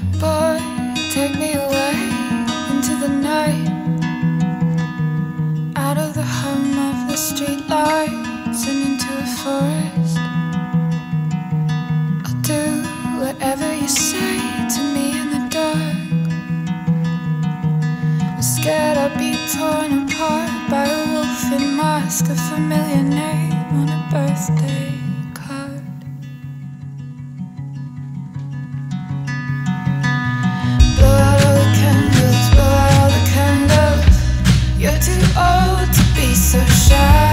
Boy, take me away into the night, out of the hum of the street lights and into a forest. I'll do whatever you say to me in the dark. I'm scared I'll be torn apart by a wolf in mask, a familiar name on a birthday card. Blow out all the candles, blow out all the candles. You're too old to be so shy.